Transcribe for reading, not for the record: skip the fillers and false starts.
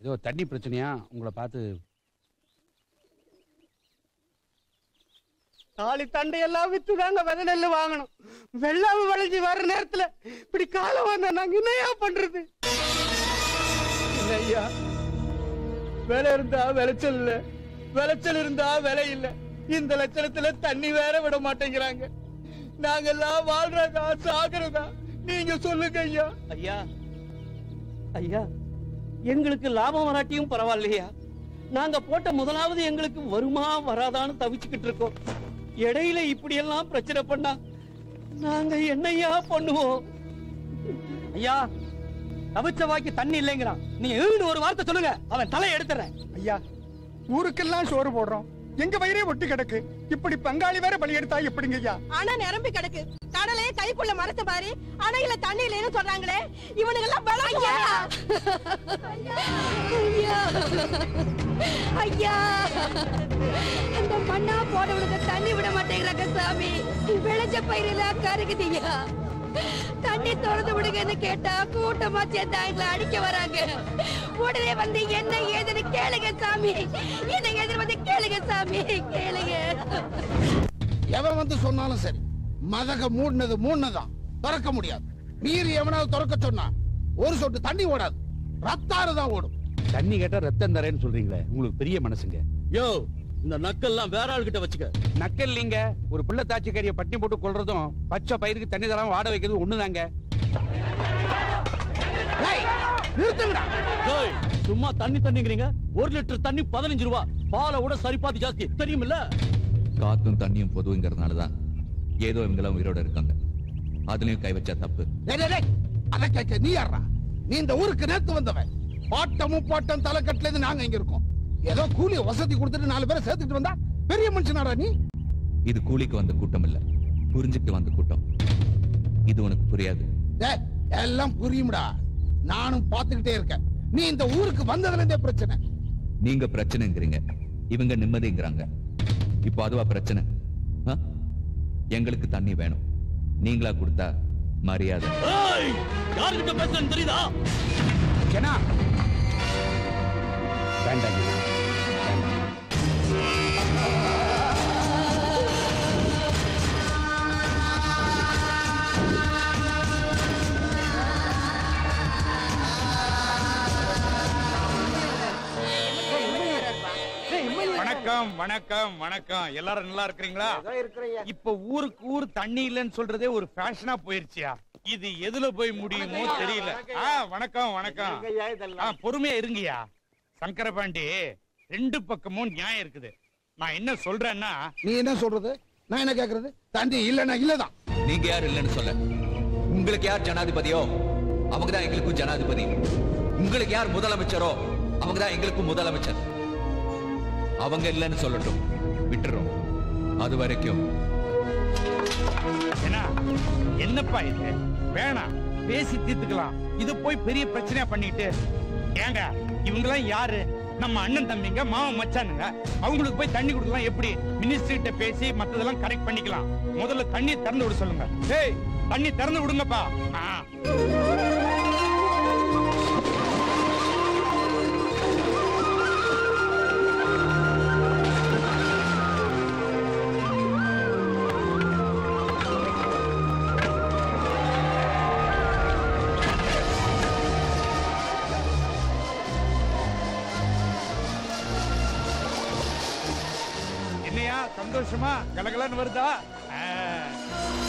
ஏதோ தண்ணி பிரச்சனையா உங்களை பார்த்து. தாலி தண்டையெல்லாம் வித்துதாங்க விதை நெல் வாங்கணும். வெள்ளாம விளைஞ்சி வர நேரத்துல இப்படி காலம் வந்தா நாங்க என்னையா பண்றது? ஐயா, விலை இருந்தா விளைச்சல் இல்ல, விளைச்சல் இருந்தா விலை இல்ல. இந்த லட்சணத்துல தண்ணி வேற விட மாட்டேங்கிறாங்க. நாங்கெல்லாம் வாழ்றதா சாகுறதா நீங்க சொல்லுங்க ஐயா. ஐயா ஐயா, எங்களுக்கு லாபம் வராட்டியும் பரவாயில்லையா, நாங்க போட்ட முதலாவது எங்களுக்கு வருமா வராதான்னு தவிச்சுக்கிட்டு இருக்கோம். இடையில இப்படி எல்லாம் பிரச்சனை பண்ணா நாங்க என்னையா பண்ணுவோம்? ஐயா, தவிச்ச வாக்கி தண்ணி இல்லைங்கிறான். நீங்க ஒரு வார்த்தை சொல்லுங்க, அவன் தலையை எடுத்துறேன். ஐயா, ஊருக்கெல்லாம் சோறு போடுறோம், எங்க வயிறே ஒட்டி கிடக்கு. இப்படி பங்காளி வேற பலி எடுத்தா எப்படிங்க ஐயா? ஆனா நிரம்பி கிடக்கு. கடலே கைக்குள்ள மரத்த பாரு, அணையில தண்ணி இல்லைன்னு சொல்றாங்களே, இவனுங்க எல்லாம் ஐயா ஐயா, இந்த மண்ணா போடவனுக்கு தண்ணி விட மாட்டேங்கிறாங்க சாமி. விளைஞ்ச பயிரில கருகுதியா. தண்ணி திறந்து விடுங்கன்னு கேட்டா கூட்டமா சேர்ந்து எங்களை அடிக்க வராங்க. உடனே வந்து என்ன ஏதுன்னு கேளுங்க சாமி, என்ன ஏதுன்னு வந்து கேளுங்க சாமி, கேளுங்க. எவன் வந்து சொன்னாலும் சரி, மதக மூடுனதான் திறக்க முடியாது. மீறி எவனாவது திறக்க சொன்னா ஒரு சொட்டு தண்ணி ஓடாது, ரத்தாறு தான் ஓடும். தண்ணி கேட்டா ரத்தம் தரேன்னு சொல்றீங்களே, உங்களுக்கு பெரிய மனசுங்க. யோ, இந்த நக்கல்லாம் வேற ஆள்கிட்ட வச்சுக்க. நக்கல் இல்லீங்க, ஒரு பிள்ளை தாச்சிக்காரிய பட்டி போட்டு கொள்றதும் பச்சை பயிருக்கு தண்ணி தராம வாட வைக்கிறது ஒண்ணுதாங்க. சும்மா தண்ணி தண்ணிங்கிறீங்க. 1 லிட்டர் தண்ணி 15 ரூபா, பாலை விட சரிபாதி ஜாஸ்தி தெரியுமில்ல? காத்தும் தண்ணியும் பொதுங்கிறதுனாலதான் ஏதோ இவங்கெல்லாம் உயிரோட இருக்காங்க. அதுலயும் கை வச்சா தப்பு. அத கேட்க நீ யாரா? நீ இந்த ஊருக்கு நேத்து வந்தவன். பாட்டமும் பாட்டம் தலைக்கட்டுல இருந்து நாங்க இங்க இருக்கோம். ஏதோ கூலி வசதி கொடுத்துட்டு 4 பேரை சேர்த்துட்டு வந்தா பெரிய மனுஷனாரா நீ? இது கூலிக்கு வந்த கூட்டம் இல்ல, புரிஞ்சுட்டு வந்த கூட்டம். இது உனக்கு புரியாது. எல்லாம் புரியும்டா, நானும் பாத்துக்கிட்டே இருக்கேன். நீ இந்த ஊருக்கு வந்ததுல இருந்தே பிரச்சனை. நீங்க பிரச்சனைங்கிறீங்க, இவங்க நிம்மதிங்கிறாங்க. இப்போ அதுவா பிரச்சனை? எங்களுக்கு தண்ணி வேணும், நீங்களா கொடுத்தா மரியாதை. யாருக்கிட்ட பேசுறேன்னு தெரியுதா? வேண்டாம். வணக்கம் வணக்கம் வணக்கம். எல்லாரும் நல்லா இருக்கிறீங்களா? இப்ப ஊருக்கு ஊர் தண்ணி இல்லைன்னு சொல்றதே ஒரு ஃபேஷனா போயிருச்சியா? இது எதுல போய் முடியுமோ தெரியல. வணக்கம் வணக்கம். பொறுமையா இருங்கயா சங்கரபாண்டி. 2 பக்கமும் நியாயம் இருக்குது. நான் என்ன சொல்றேன்னா, நீ என்ன சொல்றது, நான் என்ன கேக்குறது? தண்ணி இல்லன்னா இல்லதான். நீங்க யார் இல்லன்னு சொல்ல? உங்களுக்கு யார் ஜனாதிபதியோ அவங்கதான் எங்களுக்கும் ஜனாதிபதி. உங்களுக்கு யார் முதலமைச்சரோ அவங்கதான் எங்களுக்கும் முதலமைச்சர். அவங்க இல்லன்னு சொல்லட்டும், விட்டுறோம். அது வரைக்கும் என்னப்பா இது? வேணாம், பேசி தீர்த்துக்கலாம். இது போய் பெரிய பிரச்சனையா பண்ணிட்டு ஏங்க? இவங்கெல்லாம் யாரு? நம்ம அண்ணன் தம்பிங்க, மாமன் மச்சானுங்க. அவங்களுக்கு போய் தண்ணி கொடுக்கலாம் எப்படி? மினிஸ்டர்கிட்ட பேசி மத்ததெல்லாம் கரெக்ட் பண்ணிக்கலாம். முதல்ல தண்ணி திறந்து விட சொல்லுங்க. ஏய், தண்ணி திறந்து விடுங்கப்பா. சந்தோஷமா கலகலன்னு வருதா?